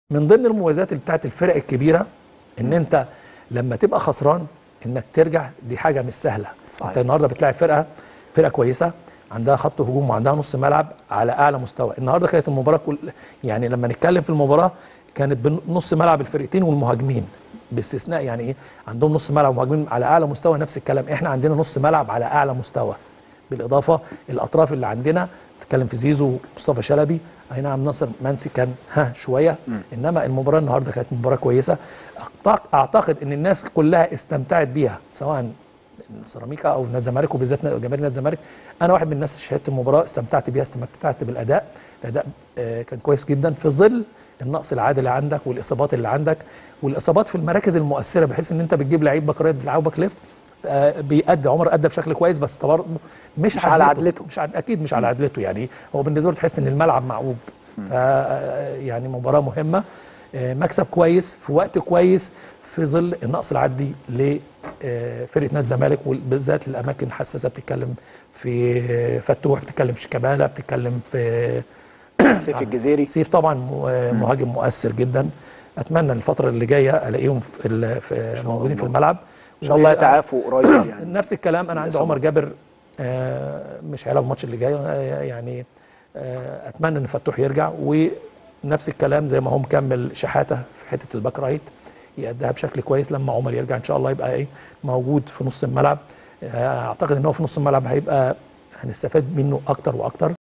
من ضمن المميزات بتاعت الفرق الكبيره ان انت لما تبقى خسران انك ترجع، دي حاجه مش سهله. صحيح. انت النهارده بتلاعب فرقه كويسه، عندها خط هجوم وعندها نص ملعب على اعلى مستوى. النهارده كانت المباراه يعني لما نتكلم في المباراه كانت بنص ملعب الفرقتين والمهاجمين باستثناء، يعني ايه، عندهم نص ملعب ومهاجمين على اعلى مستوى، نفس الكلام احنا عندنا نص ملعب على اعلى مستوى. بالاضافه الاطراف اللي عندنا تتكلم في زيزو ومصطفى شلبي، اي نعم ناصر منسي كان شويه، انما المباراه النهارده كانت مباراه كويسه. اعتقد ان الناس كلها استمتعت بيها، سواء سيراميكا او نادي الزمالك، وبالذات جماهير نادي الزمالك. انا واحد من الناس اللي شاهدت المباراه استمتعت بيها، استمتعت بالاداء. الاداء كان كويس جدا في ظل النقص العادي اللي عندك والاصابات اللي عندك، والاصابات في المراكز المؤثره، بحيث ان انت بتجيب لعيب باك رايت بتلعب باك ليفت بيأدي. عمر أدى بشكل كويس، بس برضه مش على عدلته، اكيد مش على عدلته. يعني هو بالنسبه له تحس ان الملعب معوج. يعني مباراه مهمه، مكسب كويس في وقت كويس في ظل النقص العادي لفرقه نادي الزمالك، وبالذات الاماكن الحساسه. بتتكلم في فتوح، بتتكلم في شيكابالا، بتتكلم في سيف الجزيري. سيف طبعا مهاجم مؤثر جدا. اتمنى الفتره اللي جايه الاقيهم في موجودين في الملعب ان شاء الله يتعافوا قريب. يعني نفس الكلام انا عندي عمر جابر مش هيلعب الماتش اللي جاي، يعني اتمنى ان فتوح يرجع، ونفس الكلام زي ما هو مكمل شحاته في حته الباك رايت يأديها بشكل كويس. لما عمر يرجع ان شاء الله يبقى موجود في نص الملعب. اعتقد ان هو في نص الملعب هيبقى هنستفاد منه اكتر واكتر.